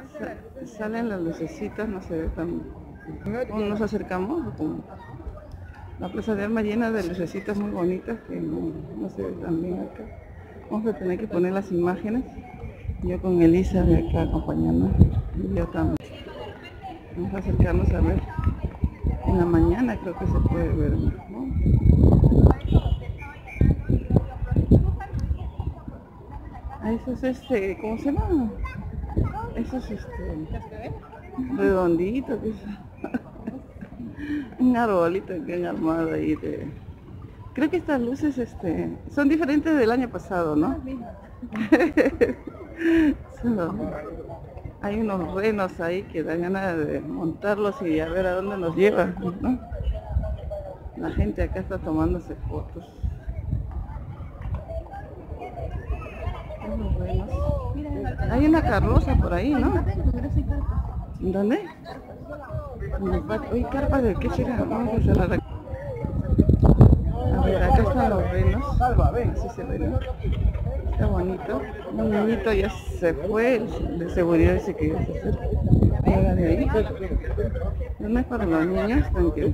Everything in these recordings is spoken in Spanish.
Salen las lucecitas, no se ve tan... Cuando nos acercamos, como la Plaza de Armas llena de lucecitas muy bonitas que no se ve tan bien acá. Vamos a tener que poner las imágenes. Yo con Elisa de acá acompañando. Y yo también. Vamos a acercarnos a ver. En la mañana creo que se puede ver, ¿no? Ah, eso es ¿cómo se llama? Eso es redondito, que es un arbolito bien armado ahí de... Creo que estas luces son diferentes del año pasado, ¿no? Hay unos renos ahí que dan ganas de montarlos y a ver a dónde nos llevan, ¿no? La gente acá está tomándose fotos. Unos renos. Hay una carroza por ahí, ¿no? ¿Dónde? Uy, carpa de qué será. Vamos a cerrar aquí. A ver, acá están los renos. Así se ve, ¿no? Está bonito. Un niñito ya se fue, el de seguridad dice que ya se fuera de ahí. No es para los niños, tranquilos.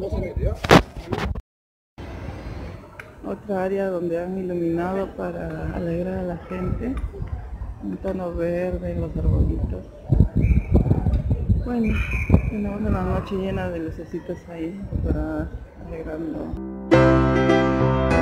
Otra área donde han iluminado para alegrar a la gente. Un tono verde, los arbolitos. Bueno, tenemos una noche llena de lucecitas ahí para alegrando.